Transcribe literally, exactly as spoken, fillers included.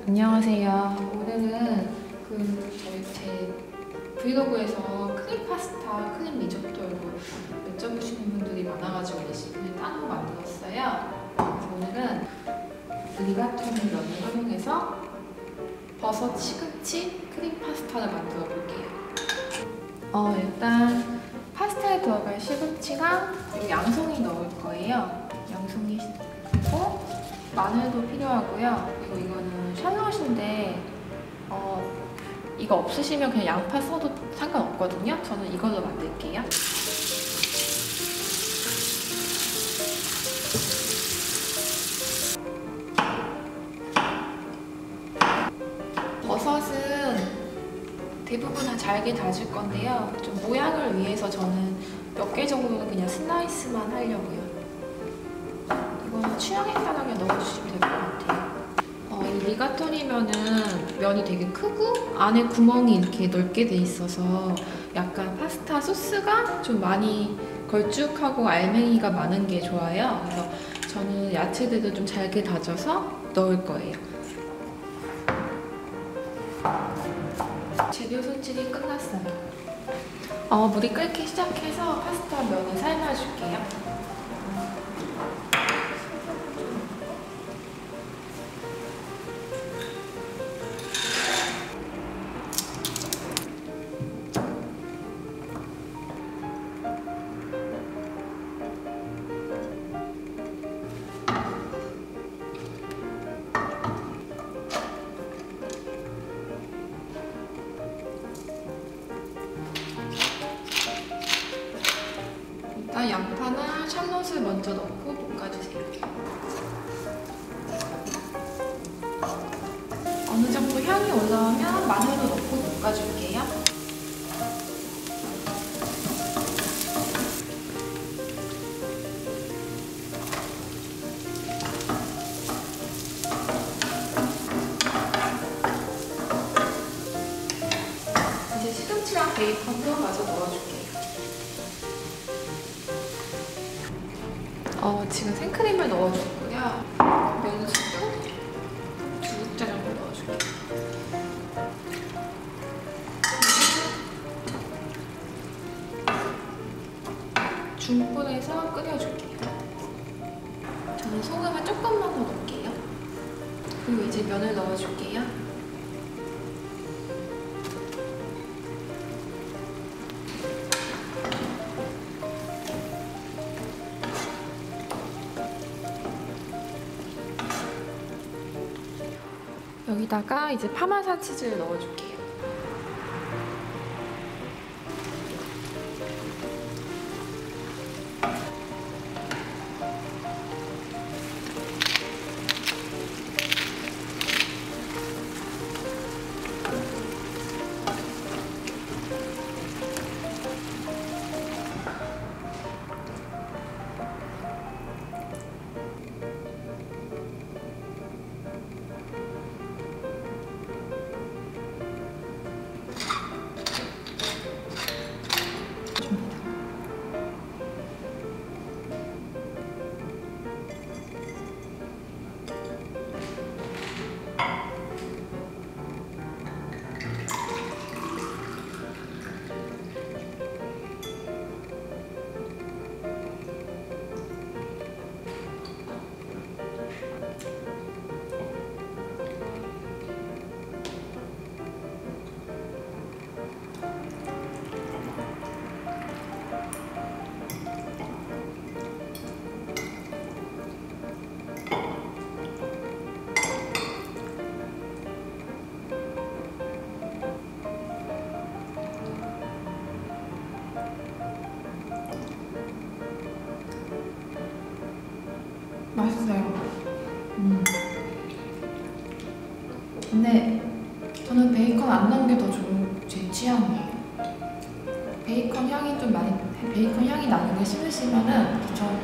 안녕하세요. 오늘은 그 저희 제 브이로그에서 크림 파스타, 크림 리조또 이거 여쭤보시는 분들이 많아가지고 레시피를 따로 만들었어요. 그래서 오늘은 리가토니 면을 활용해서 버섯 시금치 크림 파스타를 만들어 볼게요. 어, 일단 파스타에 들어갈 시금치랑 그리고 양송이 넣을 거예요. 양송이 그리고 마늘도 필요하고요. 그리고 이거는 샬롯인데 어, 이거 없으시면 그냥 양파 써도 상관없거든요. 저는 이걸로 만들게요. 버섯은 대부분 다 잘게 다질 건데요. 좀 모양을 위해서 저는 몇 개 정도는 그냥 슬라이스만 하려고요. 이건 취향에 따라 넣어주시면 될 것 같아요. 어, 이 리가토니면은 면이 되게 크고 안에 구멍이 이렇게 넓게 돼 있어서 약간 파스타 소스가 좀 많이 걸쭉하고 알맹이가 많은 게 좋아요. 그래서 저는 야채들도 좀 잘게 다져서 넣을 거예요. 재료 손질이 끝났어요. 어, 물이 끓기 시작해서 파스타 면을 삶아줄게요. 일단 양파나 샬롯을 먼저 넣고 볶아주세요. 어느 정도 향이 올라오면 마늘도 넣고 볶아줄게요. 이제 시금치랑 베이컨도 마저 넣어줄게요. 어, 지금 생크림을 넣어줬고요. 면수도 두 국자 정도 넣어줄게요. 중불에서 끓여줄게요. 저는 소금을 조금만 더 넣을게요. 그리고 이제 면을 넣어줄게요. 여기다가 이제 파마산 치즈를 넣어줄게요. 맛있어요. 음. 근데 저는 베이컨 안 넣은 게 더 좋은 제 취향이에요. 베이컨 향이 좀 많이, 베이컨 향이 나는 게 싫으시면은 저